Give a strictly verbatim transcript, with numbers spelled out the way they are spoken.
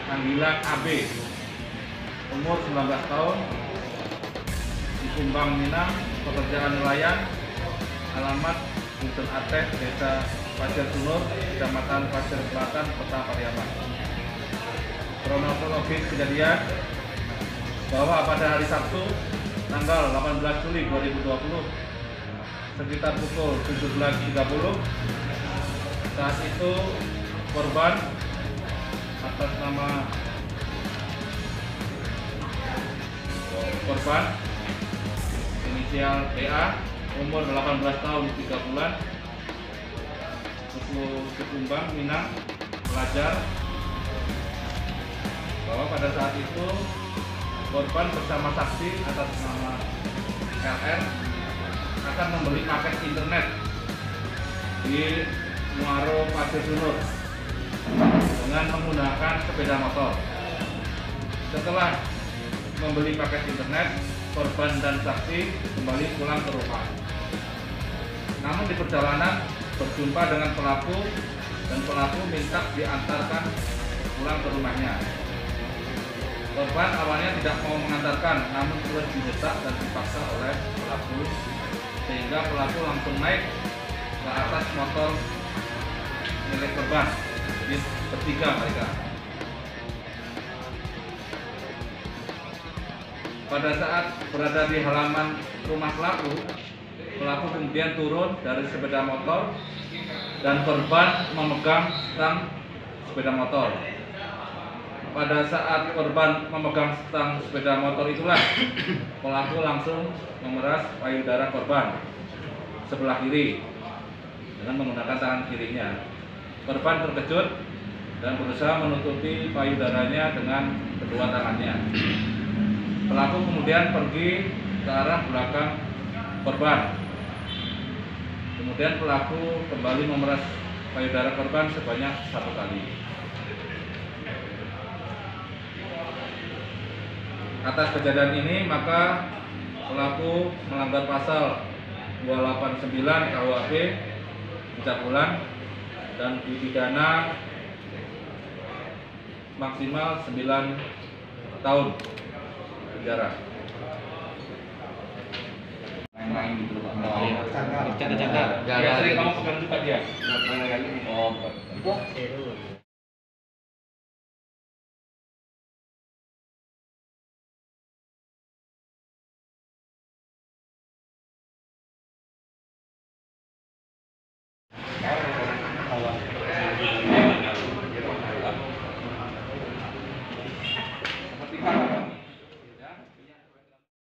panggilan A B, umur sembilan belas tahun, di Kumbang, Minang, pekerjaan nelayan, alamat Dusun Ateh, Desa Pasir Sunur, Kecamatan Pasir Selatan, Kota Pariaman. Kronologis kejadian bahwa pada hari Sabtu tanggal delapan belas Juli dua ribu dua puluh sekitar pukul tujuh belas tiga puluh, saat itu korban atas nama korban inisial B A, umur delapan belas tahun tiga bulan, suku Kumbang, Minang, pelajar, bahwa pada saat itu korban bersama saksi atas nama L R akan membeli paket internet di Muaro Pasir Sunur dengan menggunakan sepeda motor. Setelah membeli paket internet, korban dan saksi kembali pulang ke rumah. Namun di perjalanan berjumpa dengan pelaku dan pelaku minta diantarkan pulang ke rumahnya. Korban awalnya tidak mau mengantarkan, namun terus didesak dan dipaksa oleh pelaku, sehingga pelaku langsung naik ke atas motor milik korban. Jadi bertiga mereka. Pada saat berada di halaman rumah pelaku, pelaku kemudian turun dari sepeda motor dan korban memegang stang sepeda motor. Pada saat korban memegang stang sepeda motor itulah pelaku langsung memeras payudara korban sebelah kiri dengan menggunakan tangan kirinya. Korban terkejut dan berusaha menutupi payudaranya dengan kedua tangannya. Pelaku kemudian pergi ke arah belakang korban. Kemudian pelaku kembali memeras payudara korban sebanyak satu kali. Atas kejadian ini maka pelaku melanggar pasal dua ratus delapan puluh sembilan K U H P pencabulan dan dipidana maksimal sembilan tahun penjara. Main-main gitu Pak. Bercanda-canda. Ya, sering kamu pegang juga dia. Oh,